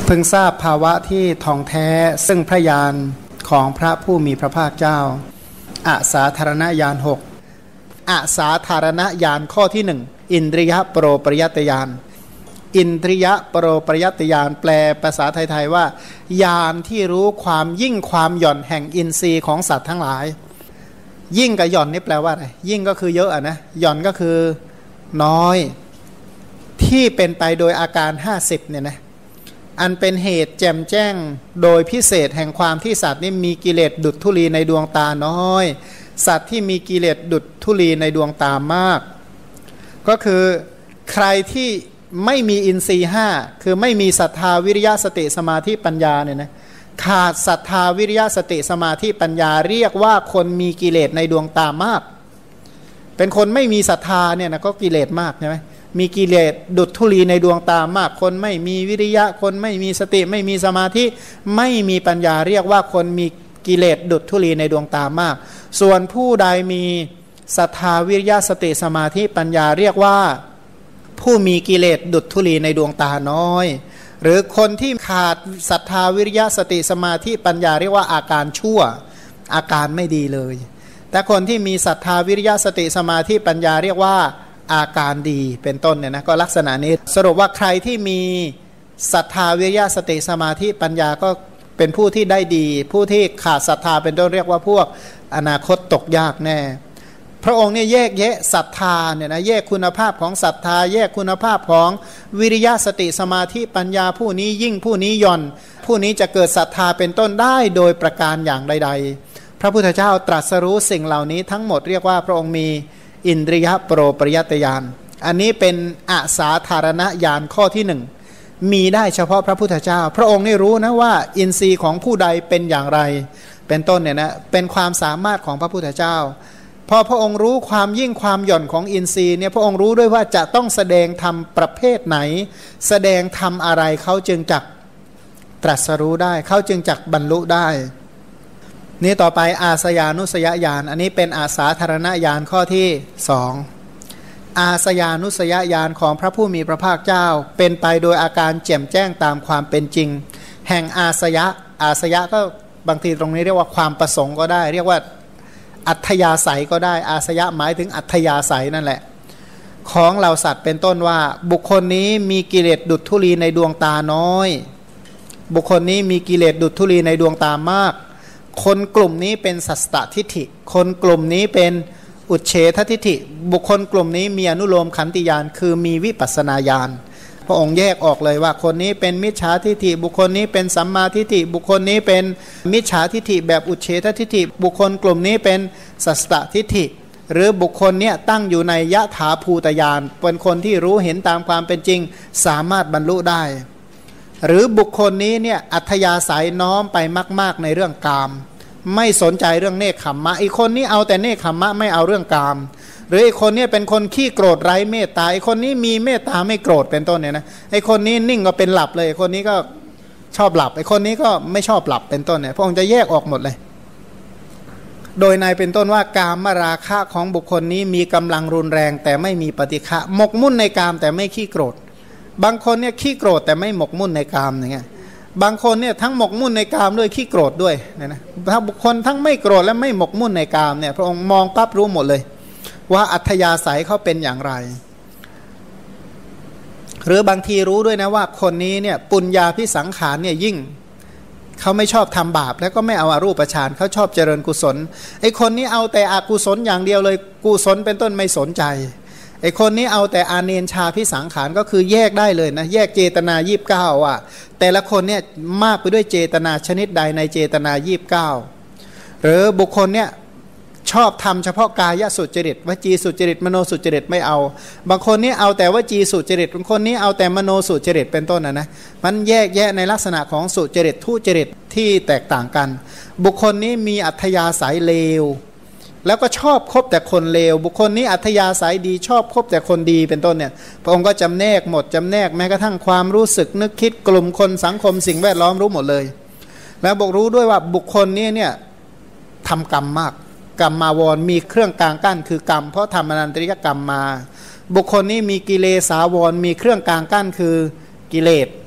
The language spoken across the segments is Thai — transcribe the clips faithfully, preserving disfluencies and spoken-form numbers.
เพิ่งทราบภาวะที่ท่องแท้ซึ่งพระญาณของพระผู้มีพระภาคเจ้าอาสาธารณญาณหกอาสาธารณญาณข้อที่หนึ่งอินทรียโปรปริยัตญาณอินทรียโปรปริยัตญาณแปลภาษาไทยๆว่าญาณที่รู้ความยิ่งความหย่อนแห่งอินทรีย์ของสัตว์ทั้งหลายยิ่งกับหย่อนนี่แปลว่าอะไรยิ่งก็คือเยอะอะนะหย่อนก็คือน้อยที่เป็นไปโดยอาการห้าสิบเนี่ยนะอันเป็นเหตุแจ่มแจ้งโดยพิเศษแห่งความที่สัตว์นี่มีกิเลสดุจธุลีในดวงตาน้อยสัตว์ที่มีกิเลสดุจธุลีในดวงตามากก็คือใครที่ไม่มีอินทรีย์ห้าคือไม่มีศรัทธาวิริยะสติสมาธิปัญญาเนี่ยนะขาดศรัทธาวิริยะสติสมาธิปัญญาเรียกว่าคนมีกิเลสในดวงตามากเป็นคนไม่มีศรัทธาเนี่ยนะก็กิเลสมากใช่ไหมมีกิเลสดุจธุลีในดวงตามากคนไม่มีวิริยะคนไม่มีสติไม่มีสมาธิไม่มีปัญญาเรียกว่าคนมีกิเลสดุจธุลีในดวงตามากส่วนผู้ใดมีศรัทธาวิริยะสติสมาธิปัญญาเรียกว่าผู้มีกิเลสดุจธุลีในดวงตาน้อยหรือคนที่ขาดศรัทธาวิริยะสติสมาธิปัญญาเรียกว่าอาการชั่วอาการไม่ดีเลยแต่คนที่มีศรัทธาวิริยะสติสมาธิปัญญาเรียกว่าอาการดีเป็นต้นเนี่ยนะก็ลักษณะนี้สรุปว่าใครที่มีศรัทธาวิริยะสติสมาธิปัญญาก็เป็นผู้ที่ได้ดีผู้ที่ขาดศรัทธาเป็นต้นเรียกว่าพวกอนาคตตกยากแน่พระองค์เนี่ยแยกแยะศรัทธาเนี่ยนะแยกคุณภาพของศรัทธาแยกคุณภาพของวิริยะสติสมาธิปัญญาผู้นี้ยิ่งผู้นี้หย่อนผู้นี้จะเกิดศรัทธาเป็นต้นได้โดยประการอย่างใดๆพระพุทธเจ้าตรัสรู้สิ่งเหล่านี้ทั้งหมดเรียกว่าพระองค์มีอินทรียโปรปริยัตญาณอันนี้เป็นอาสาธารณญาณข้อที่หนึ่งมีได้เฉพาะพระพุทธเจ้าพระองค์นี่รู้นะว่าอินทรีย์ของผู้ใดเป็นอย่างไรเป็นต้นเนี่ยนะเป็นความสามารถของพระพุทธเจ้าพอพระองค์รู้ความยิ่งความหย่อนของอินทรีย์เนี่ยพระองค์รู้ด้วยว่าจะต้องแสดงธรรมประเภทไหนแสดงธรรมอะไรเขาจึงจักตรัสรู้ได้เขาจึงจักบรรลุได้นี่ต่อไปอาสยานุสยญาณอันนี้เป็นอาสาธารณญาณข้อที่สองอาสยานุสยญาณของพระผู้มีพระภาคเจ้าเป็นไปโดยอาการแจ่มแจ้งตามความเป็นจริงแห่งอาสยะอาสยะก็บางทีตรงนี้เรียกว่าความประสงค์ก็ได้เรียกว่าอัธยาศัยก็ได้อาสยะหมายถึงอัธยาศัยนั่นแหละของเหล่าสัตว์เป็นต้นว่าบุคคลนี้มีกิเลสดุจธุลีในดวงตาน้อยบุคคลนี้มีกิเลสดุจธุลีในดวงตามากคนกลุ่มนี้เป็นสัสตทิฏฐิคนกลุ่มนี้เป็นอุเฉททิฏฐิบุคคลกลุ่มนี้มีอนุโลมขันติญาณคือมีวิปัสสนาญาณพระองค์แยกออกเลยว่าคนนี้เป็นมิจฉาทิฏฐิบุคคลนี้เป็นสัมมาทิฏฐิบุคคลนี้เป็นมิจฉาทิฏฐิแบบอุเฉททิฏฐิบุคคลกลุ่มนี้เป็นสัสตทิฏฐิหรือบุคคลเนี้ยตั้งอยู่ในยะถาภูตญาณเป็นคนที่รู้เห็นตามความเป็นจริงสามารถบรรลุได้หรือบุคคลนี้เนี่ยอัธยาศัยน้อมไปมากๆในเรื่องกามไม่สนใจเรื่องเนคขมมะอีกคนนี้เอาแต่เนคขมมะไม่เอาเรื่องกามหรือไอ้คนนี้เป็นคนขี้โกรธไร้เมตตาไอ้คนนี้มีเมตตาไม่โกรธเป็นต้นเนี่ยนะไอ้คนนี้นิ่งก็เป็นหลับเลยไอ้คนนี้ก็ชอบหลับไอ้คนนี้ก็ไม่ชอบหลับเป็นต้นเนี่ยพระองค์จะแยกออกหมดเลยโดยในเป็นต้นว่ากามราคะของบุคคลนี้มีกำลังรุนแรงแต่ไม่มีปฏิฆะหมกมุ่นในกามแต่ไม่ขี้โกรธบางคนเนี่ยขี้โกรธแต่ไม่หมกมุ่นในกามอย่างเงี้ยบางคนเนี่ยทั้งหมกมุ่นในกามด้วยขี้โกรธด้วยเนี่ยนะถ้าบุคคลทั้งไม่โกรธและไม่หมกมุ่นในกามเนี่ยพระองค์มองปั๊บรู้หมดเลยว่าอัธยาศัยเขาเป็นอย่างไรหรือบางทีรู้ด้วยนะว่าคนนี้เนี่ยปุญญาภิสังขารเนี่ยยิ่งเขาไม่ชอบทำบาปแล้วก็ไม่เอาอารูปฌานเขาชอบเจริญกุศลไอ้คนนี้เอาแต่อกุศลอย่างเดียวเลยกุศลเป็นต้นไม่สนใจไอ้คนนี้เอาแต่อาเนนชาภิสังขารก็คือแยกได้เลยนะแยกเจตนายี่สิบเก้าว่าแต่ละคนเนี่ยมากไปด้วยเจตนาชนิดใดในเจตนายี่สิบเก้าหรือบุคคลเนี่ยชอบทำเฉพาะกายสุจริตวจีสุจริตมโนสุจริตไม่เอาบางคนนี่เอาแต่วจีสุจริตบางคนนี่เอาแต่มโนสุจริตเป็นต้นนะนะมันแยกแยะในลักษณะของสุจริตทุจริตที่แตกต่างกันบุคคลนี้มีอัธยาศัยเลวแล้วก็ชอบคบแต่คนเลวบุคคลนี้อัธยาศัยดีชอบคบแต่คนดีเป็นต้นเนี่ยพระองค์ก็จำแนกหมดจำแนกแม้กระทั่งความรู้สึกนึกคิดกลุ่มคนสังคมสิ่งแวดล้อมรู้หมดเลยแล้วบอกรู้ด้วยว่าบุคคลนี้เนี่ยทำกรรมมากกรรมมาวรมีเครื่องกลางกั้นคือกรรมเพราะทำอนันตริยกรรมมาบุคคลนี้มีกิเลสาวรมีเครื่องกลางกั้นคือกิเลส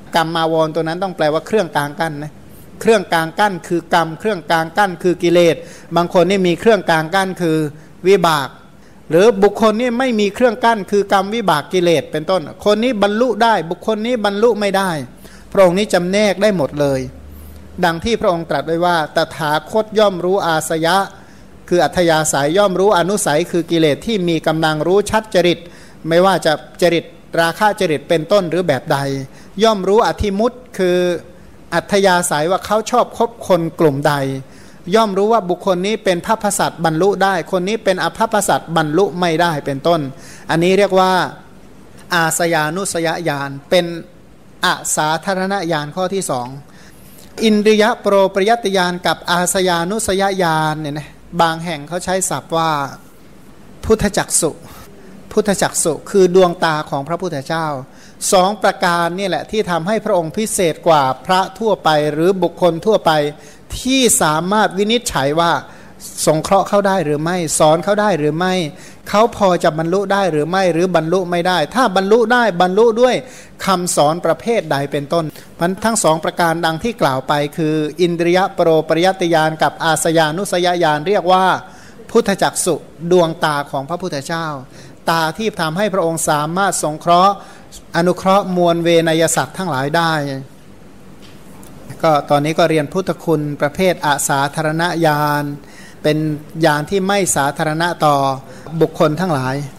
กรรมาวรตัวนั้นต้องแปลว่าเครื่องกลางกั้นนะเครื่องกลางกั้นคือกรรมเครื่องกลางกั้นคือกิเลสบางคนนี่มีเครื่องกลางกั้นคือวิบากหรือบุคคลนี่ไม่มีเครื่องกั้นคือกรรมวิบากกิเลสเป็นต้นคนนี้บรรลุได้บุคคลนี้บรรลุไม่ได้พระองค์นี้จำแนกได้หมดเลยดังที่พระองค์ตรัสไว้ว่าตถาคตย่อมรู้อาสยะคืออัธยาศัยย่อมรู้อนุสัยคือกิเลสที่มีกำลังรู้ชัดจริตไม่ว่าจะจริตราคะจริตเป็นต้นหรือแบบใดย่อมรู้อธิมุตคืออัธยาศัยว่าเขาชอบคบคนกลุ่มใดย่อมรู้ว่าบุคคลนี้เป็นพระพสัตบรรลุได้คนนี้เป็นอภพสัตบรรลุไม่ได้เป็นต้นอันนี้เรียกว่าอาสยานุสยญาณเป็นอสาธารณญาณข้อที่สองอินทรียโปรปริยติญาณกับอาสยานุสยญาณเนี่ยนะบางแห่งเขาใช้ศัพท์ว่าพุทธจักษุพุทธจักษุคือดวงตาของพระพุทธเจ้าสองประการนี่แหละที่ทำให้พระองค์พิเศษกว่าพระทั่วไปหรือบุคคลทั่วไปที่สามารถวินิจฉัยว่าสงเคราะห์เขาได้หรือไม่สอนเขาได้หรือไม่เขาพอจะบรรลุได้หรือไม่หรือบรรลุไม่ได้ถ้าบรรลุได้บรรลุด้วยคำสอนประเภทใดเป็นต้นมันทั้งสองประการดังที่กล่าวไปคืออินทรียโปรปริยติญาณกับอาสยานุสยญาณเรียกว่าพุทธจักษุดวงตาของพระพุทธเจ้าตาที่ทำให้พระองค์สามารถสงเคราะห์อนุเคราะห์มวลเวนยสัตว์ทั้งหลายได้ก็ตอนนี้ก็เรียนพุทธคุณประเภทอสาธารณญาณเป็นญาณที่ไม่สาธารณะต่อบุคคลทั้งหลาย